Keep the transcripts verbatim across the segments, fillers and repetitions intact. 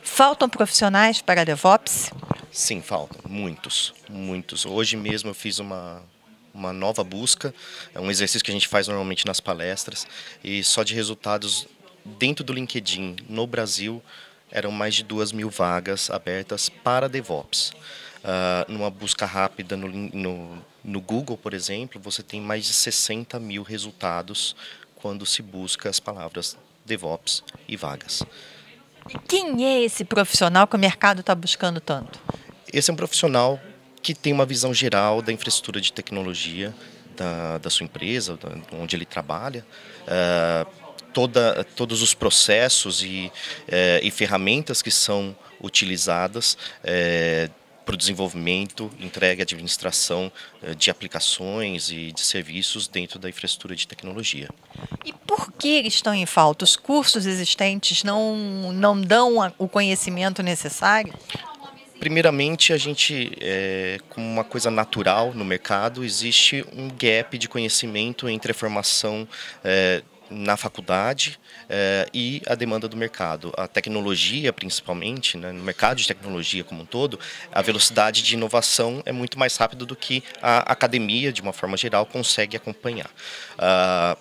Faltam profissionais para DevOps? Sim, faltam. Muitos, muitos. Hoje mesmo eu fiz uma, uma nova busca, é um exercício que a gente faz normalmente nas palestras, e só de resultados dentro do LinkedIn, no Brasil, eram mais de duas mil vagas abertas para DevOps. Uh, numa busca rápida no, no, no Google, por exemplo, você tem mais de sessenta mil resultados quando se busca as palavras DevOps e vagas. E quem é esse profissional que o mercado está buscando tanto? Esse é um profissional que tem uma visão geral da infraestrutura de tecnologia da, da sua empresa, da, onde ele trabalha, uh, toda, todos os processos e, uh, e ferramentas que são utilizadas uh, para o desenvolvimento, entrega e administração uh, de aplicações e de serviços dentro da infraestrutura de tecnologia. E por que eles estão em falta? Os cursos existentes não, não dão o conhecimento necessário? Primeiramente, a gente, é, como uma coisa natural no mercado, existe um gap de conhecimento entre a formação é, na faculdade é, e a demanda do mercado. A tecnologia, principalmente, né, no mercado de tecnologia como um todo, a velocidade de inovação é muito mais rápida do que a academia, de uma forma geral, consegue acompanhar. Ah,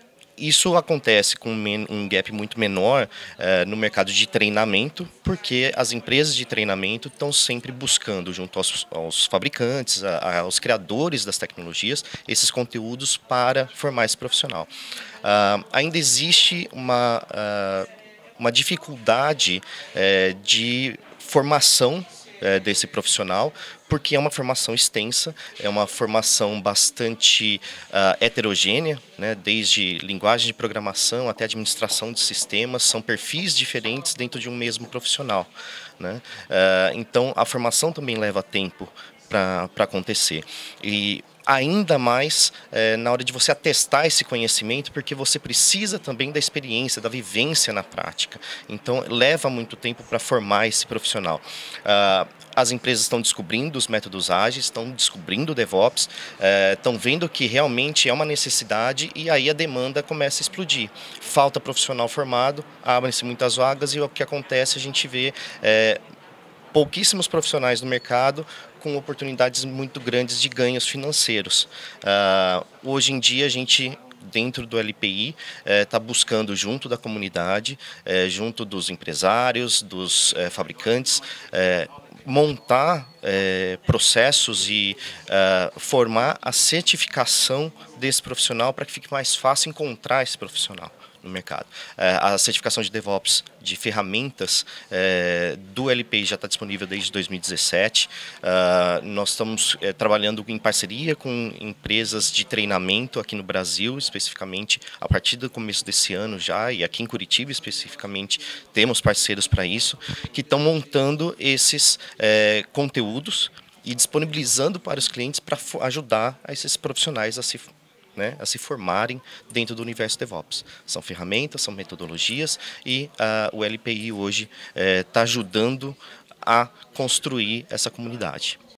Isso acontece com um gap muito menor uh, no mercado de treinamento, porque as empresas de treinamento estão sempre buscando, junto aos, aos fabricantes, a, aos criadores das tecnologias, esses conteúdos para formar esse profissional. Uh, ainda existe uma, uh, uma dificuldade uh, de formação desse profissional, porque é uma formação extensa, é uma formação bastante uh, heterogênea, né, desde linguagem de programação até administração de sistemas, são perfis diferentes dentro de um mesmo profissional, né? Uh, então, a formação também leva tempo para acontecer. E ainda mais é, na hora de você atestar esse conhecimento, porque você precisa também da experiência, da vivência na prática. Então, leva muito tempo para formar esse profissional. Ah, as empresas estão descobrindo os métodos ágeis, estão descobrindo o DevOps, é, estão vendo que realmente é uma necessidade e aí a demanda começa a explodir. Falta profissional formado, abrem-se muitas vagas e o que acontece, a gente vê é, pouquíssimos profissionais no mercado com oportunidades muito grandes de ganhos financeiros. Uh, hoje em dia a gente, dentro do L P I, está eh, buscando junto da comunidade, eh, junto dos empresários, dos eh, fabricantes, eh, montar eh, processos e uh, formar a certificação desse profissional para que fique mais fácil encontrar esse profissional no mercado. A certificação de DevOps de ferramentas é, do L P I já está disponível desde dois mil e dezessete. Uh, nós estamos é, trabalhando em parceria com empresas de treinamento aqui no Brasil, especificamente a partir do começo desse ano já, e aqui em Curitiba especificamente temos parceiros para isso, que estão montando esses é, conteúdos e disponibilizando para os clientes para ajudar esses profissionais a se Né, a se formarem dentro do universo DevOps. São ferramentas, são metodologias e uh, o L P I hoje está eh, ajudando a construir essa comunidade.